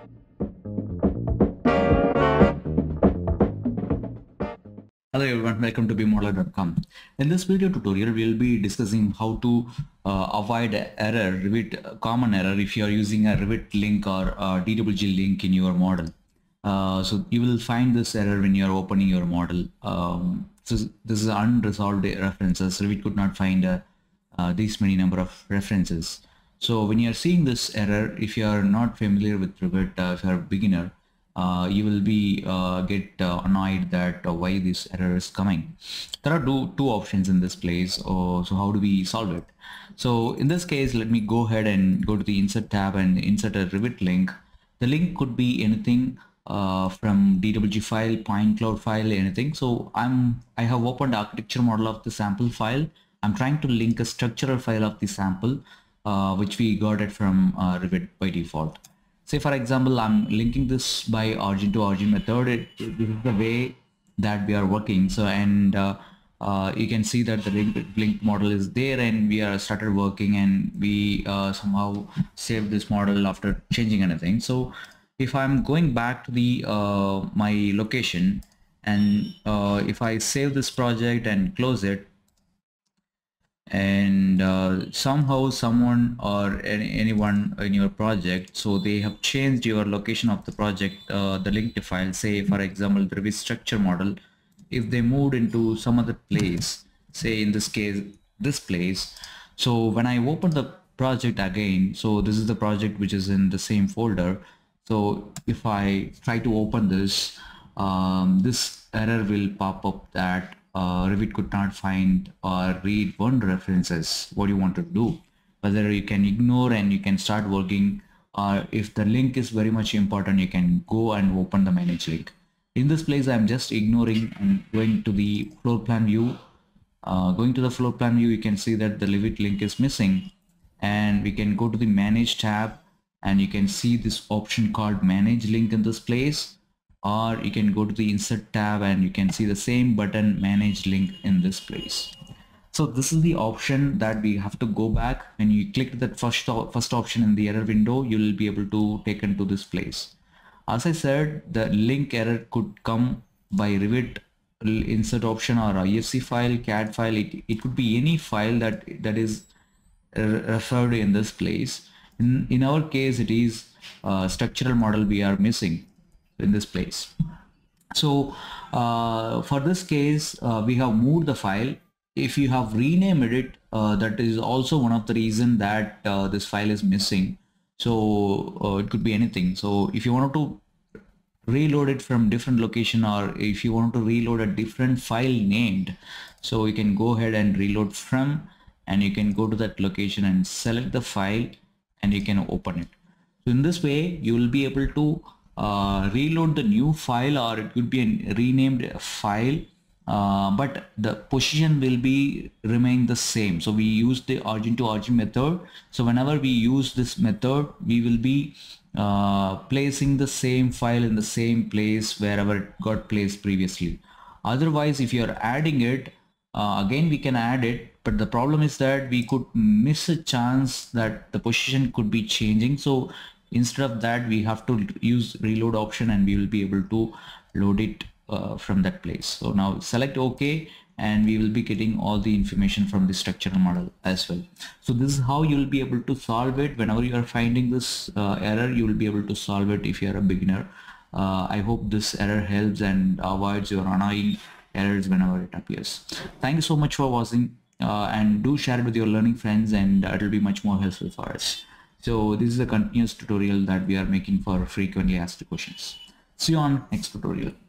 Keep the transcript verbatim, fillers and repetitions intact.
Hello everyone, welcome to bmodeler dot com. In this video tutorial, we'll be discussing how to uh, avoid error, Revit common error if you are using a Revit link or a D W G link in your model. Uh, so you will find this error when you are opening your model. Um, so this is unresolved references. Revit could not find uh, uh, these many number of references. So when you are seeing this error, if you are not familiar with Revit, uh, if you are a beginner, Uh, you will be uh, get uh, annoyed that uh, why this error is coming. There are two, two options in this place. Oh, so how do we solve it? So in this case, let me go ahead and go to the insert tab and insert a Revit link. The link could be anything uh, from D W G file, point cloud file, anything. So I'm I have opened the architecture model of the sample file. I'm trying to link a structural file of the sample uh, which we got it from uh, Revit by default. Say for example, I'm linking this by origin to origin method. It, it, this is the way that we are working. So and uh, uh, you can see that the link, link model is there, and we are started working, and we uh, somehow saved this model after changing anything. So if I'm going back to the uh, my location, and uh, if I save this project and close it, and uh, somehow someone or any, anyone in your project, so they have changed your location of the project, uh, the linked file, say for example the Revit structure model, if they moved into some other place, say in this case this place, so when I open the project again, so this is the project which is in the same folder. So if I try to open this, um, this error will pop up that Uh, Revit could not find or read one references. What do you want to do? Whether you can ignore and you can start working, or if the link is very much important, you can go and open the manage link. In this place, I'm just ignoring and going to the floor plan view. Uh, going to the floor plan view, you can see that the Revit link is missing, and we can go to the manage tab, and you can see this option called manage link in this place. Or you can go to the insert tab and you can see the same button manage link in this place. So this is the option that we have to go back. When you click that first first option in the error window, you will be able to take into this place. As I said, the link error could come by Revit insert option or I F C file, C A D file. It, it could be any file that that is referred in this place. In, in our case, it is uh, structural model we are missing in this place. So uh, for this case, uh, we have moved the file. If you have renamed it, uh, that is also one of the reason that uh, this file is missing. So uh, it could be anything. So if you want to reload it from different location, or if you want to reload a different file named, so you can go ahead and reload from, and you can go to that location and select the file, and you can open it. So in this way, you will be able to Uh, reload the new file, or it could be a renamed file, uh, but the position will be remain the same. So we use the origin to origin method. So whenever we use this method, we will be uh, placing the same file in the same place wherever it got placed previously. Otherwise, if you are adding it uh, again, we can add it, but the problem is that we could miss a chance that the position could be changing. So instead of that, we have to use reload option, and we will be able to load it uh, from that place. So now select OK, and we will be getting all the information from the structural model as well. So this is how you will be able to solve it. Whenever you are finding this uh, error, you will be able to solve it if you are a beginner. Uh, I hope this error helps and avoids your annoying errors whenever it appears. Thank you so much for watching, uh, and do share it with your learning friends, and it will be much more helpful for us. So this is a continuous tutorial that we are making for frequently asked questions. See you on next tutorial.